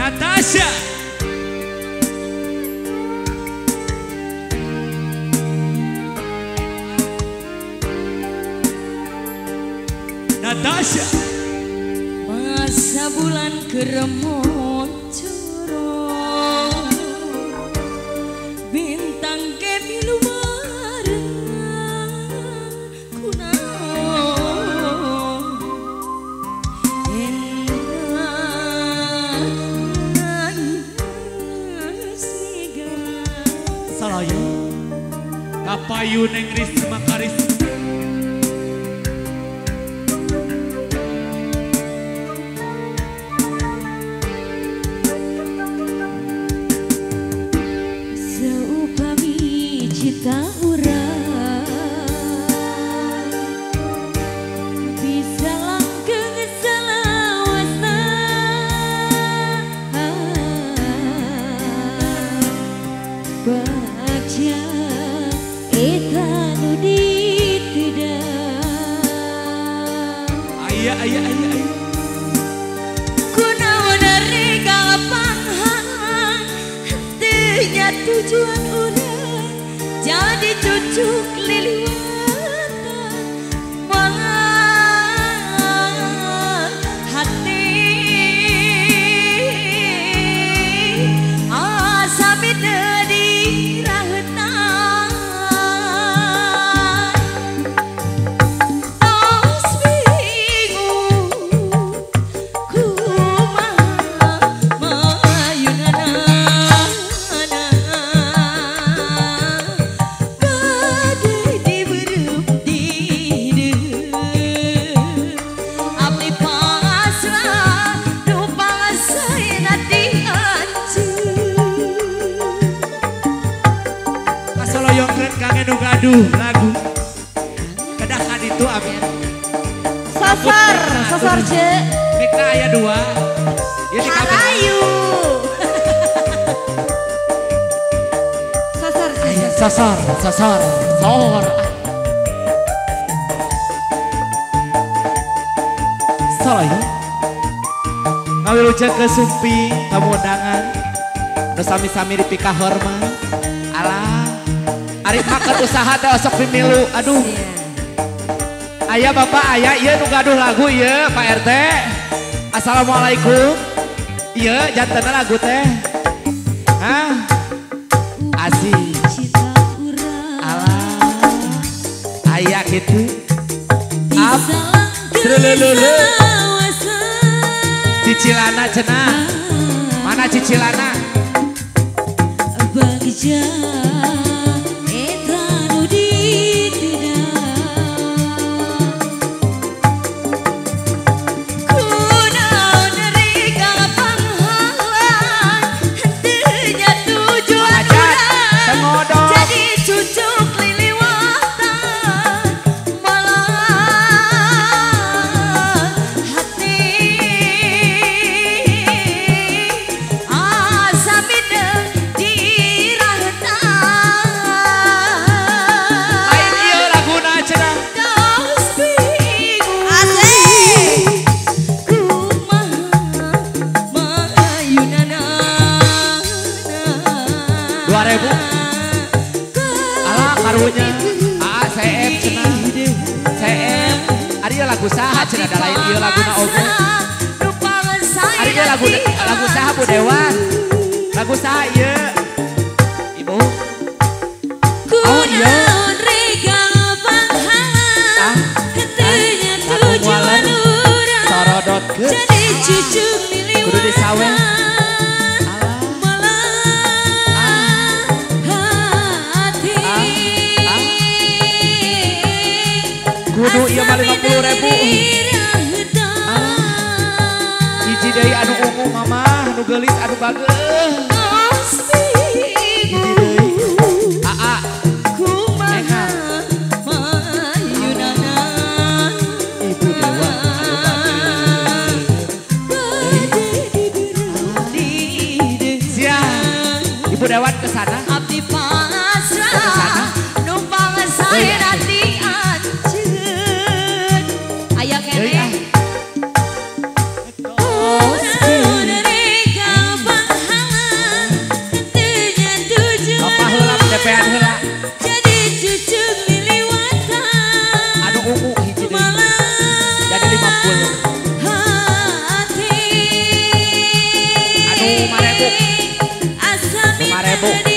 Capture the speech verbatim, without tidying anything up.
Natasha. Natasha. Masa bulan keremon corong, bintang kemilu bareng kunaon enang siga Salayu kapayu neng Risma Karisma. cita urang bisa langgeng salawasna baca eta nu ditidang Ayah ayah ayah ayah kunaon dari galapang henteunya tujuan urang jadi cucuk liliwatan malah hati asa beda di rahetan tos bingung kumaha mayunana kangen gaduh lagu kedakan itu amin sasar sasar C mikna aya dua ya di Harayu sasar C sasar sasar sor Salayu ngawiluceun ke Sumpi kamu undangan nu sami-sami di pikahor mah alah Ari makan usaha teh osok pemilu, aduh. Ayah bapak ayah, iya nu gaduh lagu iya Pak R T. Assalamualaikum. Iya jantanna lagu teh. Hah? Asih. Alah. Ayah gitu. Ap. Trelelele. Cicilana cenah. Mana cicilana? Bagja karunya A C M cenah C M ari lagu saha cenah da lain ieu laguna oge ari ge lagu lagu saha Bu Dewan lagu saha ieu Ibu oh iya tujuan urang sorodotkeun jadi cucuk liliwatan kudu disawen kudu iya mah lima puluh ribu hiji deui anu ungu mama anu geulis anu bageus hiji deui aa kumaha mayunana Ibu Dewa anu bageus sia Ibu Dewan kesana abdi pasrah numpang saya nanti ayah kene lima ribu. Asa Lima ribu. minta